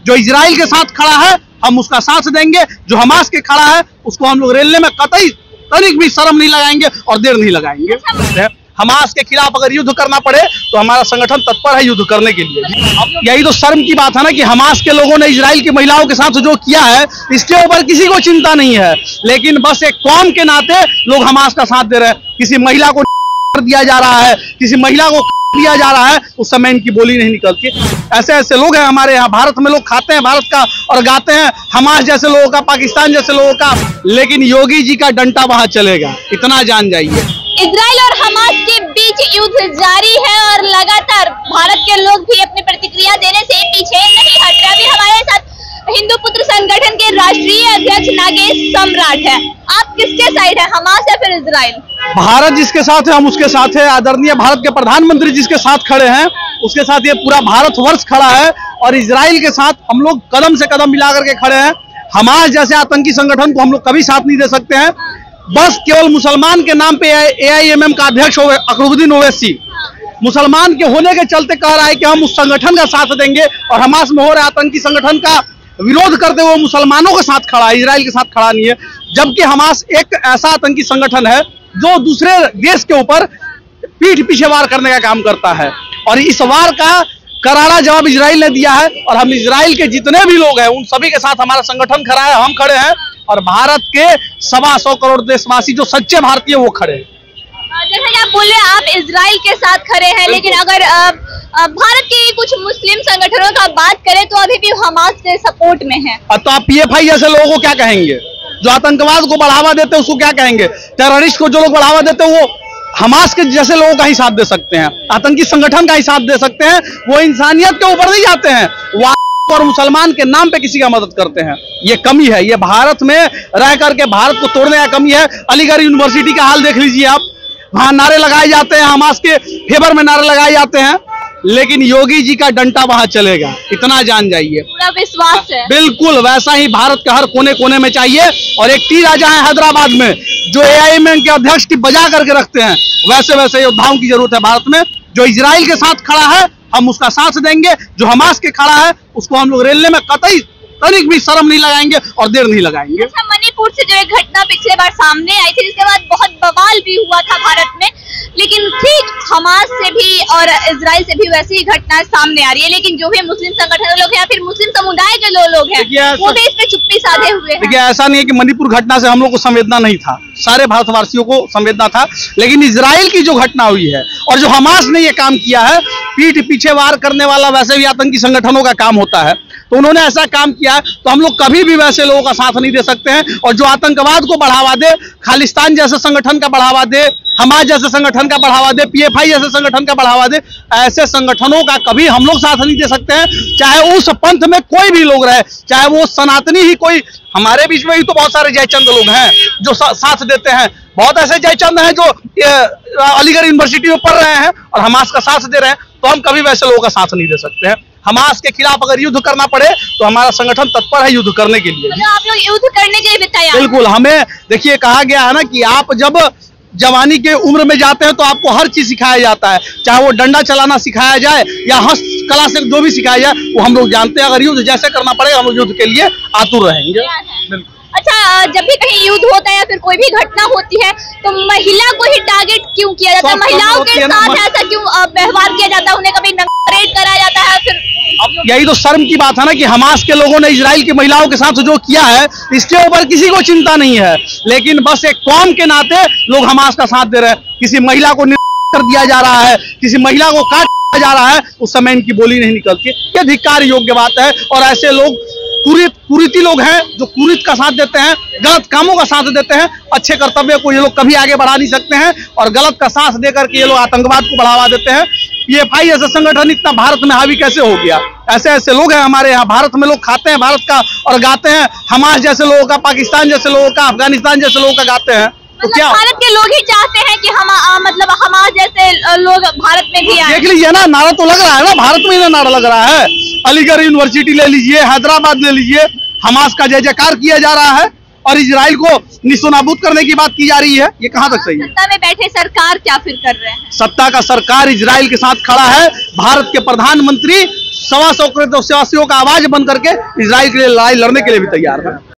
जो इजराइल के साथ खड़ा है हम उसका साथ देंगे, जो हमास के खड़ा है उसको हम लोग रेलने में कतई तनिक भी शर्म नहीं लगाएंगे और देर नहीं लगाएंगे। हमास के खिलाफ अगर युद्ध करना पड़े तो हमारा संगठन तत्पर है युद्ध करने के लिए। अब यही तो शर्म की बात है ना कि हमास के लोगों ने इजराइल की महिलाओं के साथ जो किया है इसके ऊपर किसी को चिंता नहीं है, लेकिन बस एक कौम के नाते लोग हमास का साथ दे रहे हैं। किसी महिला को दिया जा रहा है, किसी महिला को दिया जा रहा है, उस समय इनकी बोली नहीं निकलती। ऐसे ऐसे लोग हैं हमारे यहाँ, भारत में लोग खाते हैं भारत का और गाते हैं हमास जैसे लोगों का, पाकिस्तान जैसे लोगों का, लेकिन योगी जी का डंडा वहां चलेगा, इतना जान जाइए। इजराइल और हमास के बीच युद्ध जारी है और लगातार भारत के लोग भी अपनी प्रतिक्रिया देने से पीछे नहीं हट रहे। अभी हमारे साथ हिंदू पुत्र संगठन के राष्ट्रीय अध्यक्ष नागेश सम्राट है। आप किसके साइड है, हमास या फिर इजराइल? भारत जिसके साथ है हम उसके साथ है। आदरणीय भारत के प्रधानमंत्री जिसके साथ खड़े हैं उसके साथ ये पूरा भारतवर्ष खड़ा है और इजराइल के साथ हम लोग कदम से कदम मिला करके खड़े हैं। हमास जैसे आतंकी संगठन को हम लोग कभी साथ नहीं दे सकते हैं। बस केवल मुसलमान के नाम पे AIMM का अध्यक्ष अकरुद्दीन ओवैसी मुसलमान के होने के चलते कह रहा है कि हम उस संगठन का साथ देंगे और हमास में हो रहे आतंकी संगठन का विरोध करते हुए मुसलमानों के साथ खड़ा है, इजराइल के साथ खड़ा नहीं है। जबकि हमास एक ऐसा आतंकी संगठन है जो दूसरे देश के ऊपर पीठ पीछे वार करने का काम करता है और इस वार का करारा जवाब इजराइल ने दिया है और हम इजराइल के जितने भी लोग हैं उन सभी के साथ हमारा संगठन खड़ा है, हम खड़े हैं और भारत के 125 करोड़ देशवासी जो सच्चे भारतीय वो खड़े हैं। जैसे कि आप बोले आप इजराइल के साथ खड़े हैं, लेकिन अगर भारत के कुछ मुस्लिम संगठनों का बात करें तो अभी भी हमास के सपोर्ट में है। तो आप PFI जैसे लोगों को क्या कहेंगे, जो आतंकवाद को बढ़ावा देते हैं उसको क्या कहेंगे? टेररिस्ट को जो लोग बढ़ावा देते हैं वो हमास के जैसे लोगों का ही साथ दे सकते हैं, आतंकी संगठन का ही साथ दे सकते हैं। वो इंसानियत के ऊपर नहीं जाते हैं, वो और मुसलमान के नाम पे किसी का मदद करते हैं। ये कमी है, ये भारत में रह करके भारत को तोड़ने का कमी है। अलीगढ़ यूनिवर्सिटी का हाल देख लीजिए आप, वहां नारे लगाए जाते हैं, हमास के फेवर में नारे लगाए जाते हैं, लेकिन योगी जी का डंडा वहां चलेगा, इतना जान जाइए। पूरा विश्वास है। बिल्कुल वैसा ही भारत के हर कोने कोने में चाहिए। और एक टी राजा है हैदराबाद में जो AIMM के अध्यक्ष की बजा करके रखते हैं, वैसे वैसे योद्धाओं की जरूरत है भारत में। जो इजराइल के साथ खड़ा है हम उसका साथ देंगे, जो हमास के खड़ा है उसको हम लोग रेलने में कतई तनिक भी शर्म नहीं लगाएंगे और देर नहीं लगाएंगे। अच्छा, मणिपुर से जो एक घटना पिछले बार सामने आई थी जिसके बाद बहुत बवाल भी हुआ था भारत में, लेकिन ठीक हमास से भी और इजराइल से भी वैसी ही घटना सामने आ रही है। लेकिन जो भी मुस्लिम संगठन लोग हैं या फिर मुस्लिम समुदाय के लोग हैं वो भी इस पे चुप्पी साधे हुए हैं। देखिए ऐसा नहीं है कि मणिपुर घटना से हम लोग को संवेदना नहीं था, सारे भारतवासियों को संवेदना था, लेकिन इजराइल की जो घटना हुई है और जो हमास ने ये काम किया है, पीठ पीछे वार करने वाला वैसे भी आतंकी संगठनों का काम होता है, तो उन्होंने ऐसा काम किया है तो हम लोग कभी भी वैसे लोगों का साथ नहीं दे सकते हैं। और जो आतंकवाद को बढ़ावा दे, खालिस्तान जैसे संगठन का बढ़ावा दे, हमास जैसे संगठन का बढ़ावा दे, PFI जैसे संगठन का बढ़ावा दे, ऐसे संगठनों का कभी हम लोग साथ नहीं दे सकते हैं। चाहे उस पंथ में कोई भी लोग रहे, चाहे वो सनातनी ही कोई, हमारे बीच में भी तो बहुत सारे जयचंद लोग हैं जो साथ देते हैं। बहुत ऐसे जयचंद हैं जो अलीगढ़ यूनिवर्सिटी में पढ़ रहे हैं और हमास का साथ दे रहे हैं, तो हम कभी वैसे लोगों का साथ नहीं दे सकते हैं। हमास के खिलाफ अगर युद्ध करना पड़े तो हमारा संगठन तत्पर है युद्ध करने के लिए। आप लोग युद्ध करने के लिए तैयार? बिल्कुल। हमें देखिए कहा गया है ना कि आप जब जवानी के उम्र में जाते हैं तो आपको हर चीज सिखाया जाता है, चाहे वो डंडा चलाना सिखाया जाए या हस्तकला से जो भी सिखाया जाए वो हम लोग जानते हैं। अगर युद्ध जैसे करना पड़ेगा हम लोग युद्ध के लिए आतुर रहेंगे। अच्छा, जब भी कहीं युद्ध होता है या फिर कोई भी घटना होती है तो महिला को ही टारगेट क्यों किया जाता है? महिलाओं के साथ ऐसा क्यों व्यवहार किया जाता है? उन्हें कभी रेड कराया जाता है? फिर अब यही तो शर्म की बात है ना कि हमास के लोगों ने इजराइल की महिलाओं के साथ जो किया है इसके ऊपर किसी को चिंता नहीं है, लेकिन बस एक कौम के नाते लोग हमास का साथ दे रहे हैं। किसी महिला को कर दिया जा रहा है, किसी महिला को काट जा रहा है, उस समय इनकी बोली नहीं निकलती। ये धिक्कार योग्य बात है। और ऐसे लोग कुरीति लोग हैं जो कुरीत का साथ देते हैं, गलत कामों का साथ देते हैं। अच्छे कर्तव्य को ये लोग कभी आगे बढ़ा नहीं सकते हैं और गलत का साथ देकर के ये लोग आतंकवाद को बढ़ावा देते हैं। PFI ऐसा संगठन इतना भारत में हावी कैसे हो गया? ऐसे ऐसे लोग हैं हमारे यहाँ, भारत में लोग खाते हैं भारत का और गाते हैं हमास जैसे लोगों का, पाकिस्तान जैसे लोगों का, अफगानिस्तान जैसे लोगों का गाते हैं। तो क्या भारत के लोग ही चाहते हैं कि हम मतलब हमास जैसे लोग भारत में भी आए? देख लीजिए ना, नारा तो लग रहा है ना, भारत में ही नारा लग रहा है। अलीगढ़ यूनिवर्सिटी ले लीजिए, हैदराबाद ले लीजिए, हमास का जय जयकार किया जा रहा है। और इजराइल को निस्तनाबूद करने की बात की जा रही है। ये कहां तक सही है? सत्ता में बैठे सरकार क्या फिर कर रहे हैं? सत्ता का सरकार इजराइल के साथ खड़ा है। भारत के प्रधानमंत्री 125 करोड़ देशवासियों का आवाज बंद करके इजराइल के लिए लड़ाई लड़ने के लिए भी तैयार है।